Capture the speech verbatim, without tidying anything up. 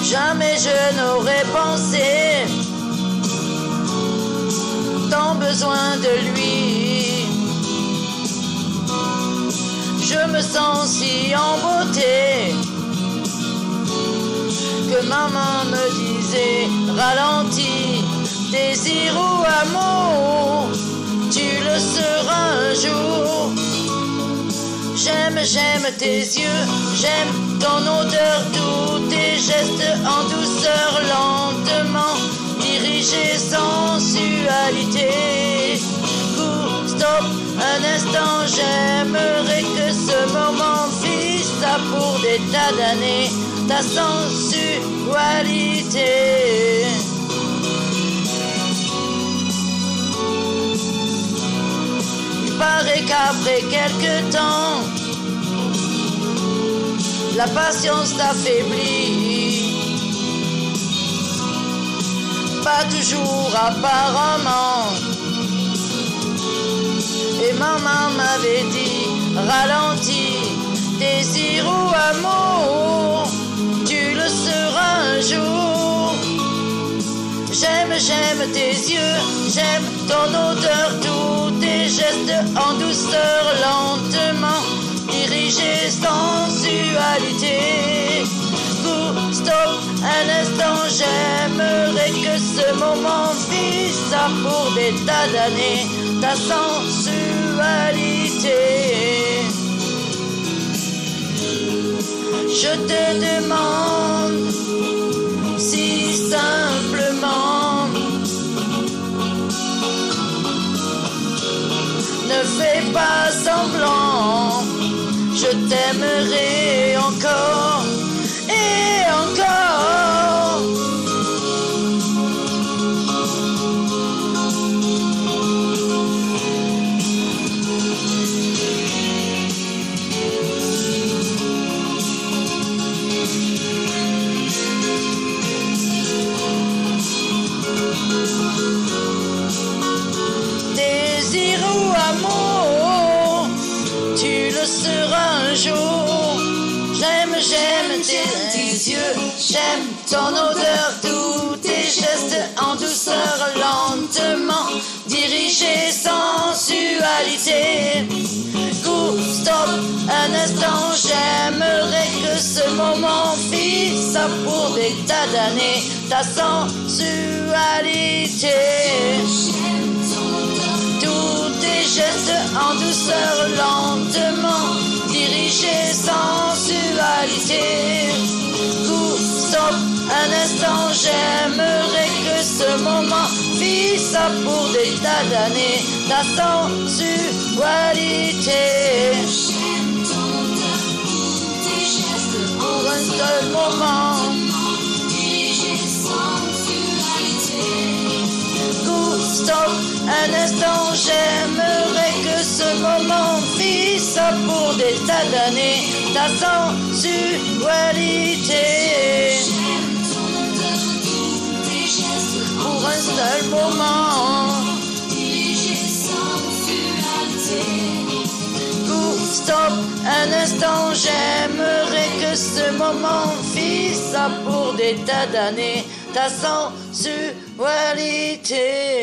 Jamais je n'aurais pensé tant besoin de lui. Je me sens si en beauté que maman me disait ralentis, désir ou amour, tu le seras un jour. J'aime, j'aime tes yeux, j'aime ton odeur, tous tes gestes en douceur, lentement dirigés, sensualité. Coup, stop, un instant, j'aimerais que ce moment vise ça pour des tas d'années, ta sensualité. Il paraît qu'après quelque temps, la patience t'affaiblit. Pas toujours apparemment. Et maman m'avait dit, ralentis, désir ou amour, tu le seras un jour. J'aime, j'aime tes yeux, j'aime ton odeur, tous tes gestes en douceur, lentement dirigés, sensualité. Coup, stop, un instant, j'aimerais que ce moment vise ça pour des tas d'années, ta sensualité. Je te demande si simplement, ne fais pas semblant, je t'aimerai encore et encore. Désir ou amour, tu le seras un jour. J'aime, j'aime tes, tes yeux, j'aime ton odeur, tous tes gestes en douceur, lentement dirigés, sensualité. Coup, stop, un instant, j'aimerais que ce moment vise ça pour des tas d'années, ta sensualité. Tous tes gestes en douceur, lentement dirigés, sensualité. Coup, stop, un instant, j'aimerais que ce moment vise ça pour des tas d'années, ta sensualité. Pour un seul moment, coup, stop, un instant, j'aimerais que ce moment vise ça pour des tas d'années, ta sensualité. Pour un seul moment, coup, stop, un instant, j'aimerais que ce moment vise ça pour des tas d'années, ta sensualité.